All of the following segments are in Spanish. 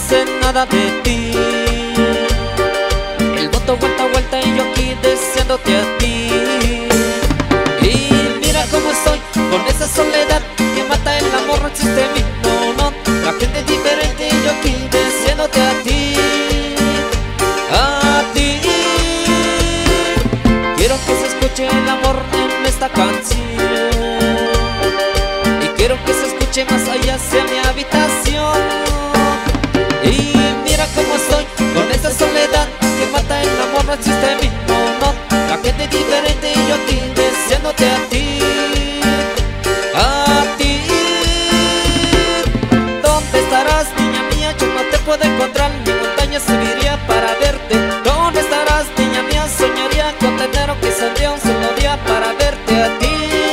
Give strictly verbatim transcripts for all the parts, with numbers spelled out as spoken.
sé nada de ti. El mundo vuelta a vuelta y yo aquí deseándote a ti. Y mira cómo estoy con esa soledad que mata el amor, no existe en mí, no, no. La gente es diferente y yo aquí deseándote a ti. A ti. Quiero que se escuche el amor en esta canción, y quiero que se escuche más allá hacia mi habitación. Y mira cómo estoy con esta soledad que mata el amor, no existe en mí, no, no. La gente es diferente y yo aquí deseándote a ti. A ti. ¿Dónde estarás, niña mía? Yo no te puedo encontrar, mi montaña subiría para verte. ¿Dónde estarás, niña mía? Soñaría con tener que saldría un solo día para verte a ti.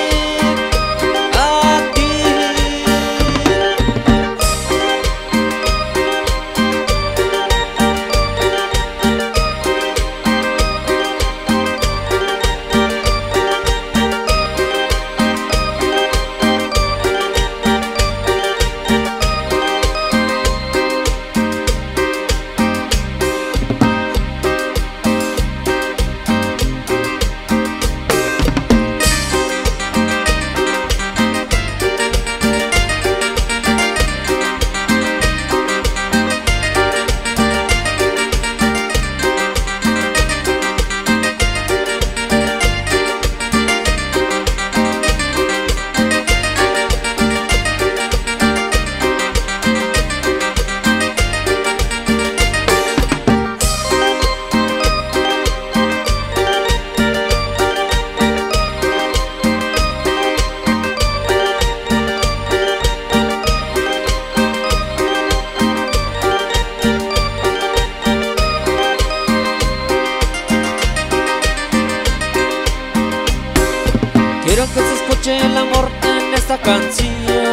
Quiero que se escuche el amor en esta canción,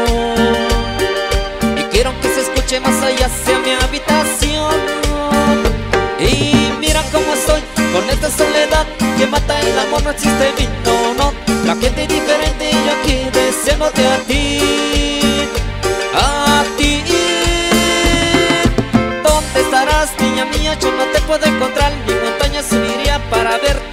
y quiero que se escuche más allá hacia mi habitación. Y mira cómo estoy con esta soledad que mata el amor, no existe en mí, no, no. La gente es diferente y yo aquí deseándote a ti. A ti. ¿Dónde estarás, niña mía? Yo no te puedo encontrar, mi montaña subiría para verte.